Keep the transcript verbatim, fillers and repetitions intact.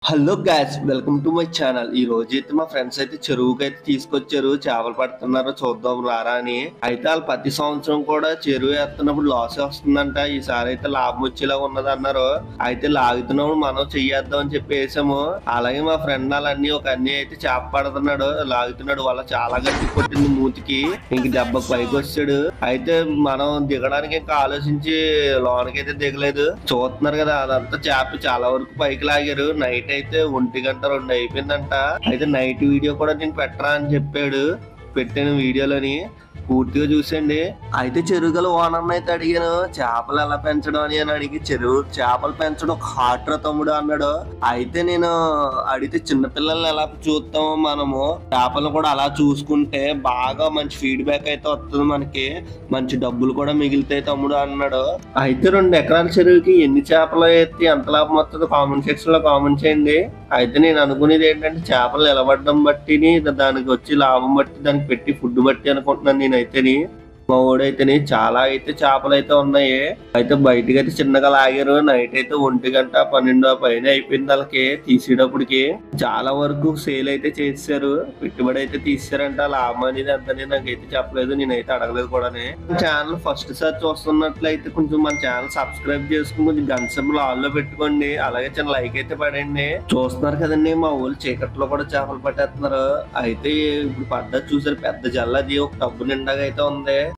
Hello guys, welcome to my channel. ఈ రోజు అయితే మా ఫ్రెండ్స్ అయితే చెరువుకి అయితే తీసుకొచ్చారు. చేపలు పడుతున్నారు, చూద్దాం రారా అని. అయితే వాళ్ళు ప్రతి సంవత్సరం కూడా చెరువు వేస్తున్నప్పుడు లాస్ వస్తుందంట. ఈసారి అయితే లాభం వచ్చేలాగా ఉన్నది అన్నారు. అయితే లాగుతున్నప్పుడు మనం చెయ్యేద్దాం అని చెప్పి వేసాము. అలాగే మా ఫ్రెండ్ వాళ్ళన్ని ఒక అన్ని అయితే చేప పడుతున్నాడు, లాగుతున్నాడు. వాళ్ళ చాలా గట్టి కొట్టింది మూతికి, ఇంక దెబ్బకు పైకి వచ్చాడు. అయితే మనం దిగడానికి ఇంకా ఆలోచించి లోనకి అయితే దిగలేదు. చూస్తున్నారు కదా, అదంతా చేప చాలా వరకు పైకి లాగారు. నైట్ అయితే ఒంటి గంట రెండు అయిపోయిందంట. అయితే నైట్ వీడియో కూడా నేను పెట్టరా అని చెప్పాడు. పెట్టాను వీడియోలోని, పూర్తిగా చూసండి. అయితే చెరువుగల ఓనర్ అయితే అడిగాను, చేపలు ఎలా పెంచడం అని అని అడిగి, చెరువు చేపలు పెంచడం ఒక హార్ట్రా తమ్ముడు అన్నాడు. అయితే నేను అడిగితే, చిన్నపిల్లల్ని ఎలా చూస్తాము మనము, చేపలు కూడా అలా చూసుకుంటే బాగా మంచి ఫీడ్బ్యాక్ అయితే వస్తుంది, మనకి మంచి డబ్బులు కూడా మిగులుతాయి తమ్ముడు అన్నాడు. అయితే రెండు ఎకరాల చెరువుకి ఎన్ని చేపలు ఎత్తి ఎంత లాభం వస్తుందో కామెంట్ సెక్షన్ లో కామెంట్ చేయండి. అయితే నేను అనుకునేది ఏంటంటే, చేపలు నిలబడడం బట్టి దానికి వచ్చి లాభం బట్టి దానికి పెట్టి ఫుడ్ బట్టి అనుకుంటున్నాను నేనైతేని. మా ఊడైతేని చాలా అయితే చేపలు అయితే ఉన్నాయి. అయితే బయటకి అయితే చిన్నగా లాగారు. నైట్ అయితే ఒంటి గంట పన్నెండు పైన అయిపోయింది వాళ్ళకి తీసేటప్పటికి. చాలా వరకు సేల్ అయితే చేశారు, పెట్టుబడి అయితే తీసారంట. లాభం అనేది అంతనే నాకైతే చెప్పలేదు, నేనైతే అడగలేదు కూడా. ఛానల్ ఫస్ట్ సారి చూస్తున్నట్లయితే కొంచెం మన ఛానల్ సబ్స్క్రైబ్ చేసుకుని కొంచెం గంట సింబల్ ఆన్ లో పెట్టుకోండి. అలాగే చిన్న లైక్ అయితే పడండి. చూస్తున్నారు కదండి, మా ఊళ్ళు చీకట్లో కూడా చేపలు పట్టేస్తున్నారు. అయితే ఇప్పుడు పడ్డ చూసారు, పెద్ద జల్లది ఒక టబ్బు నిండాగా అయితే ఉంది.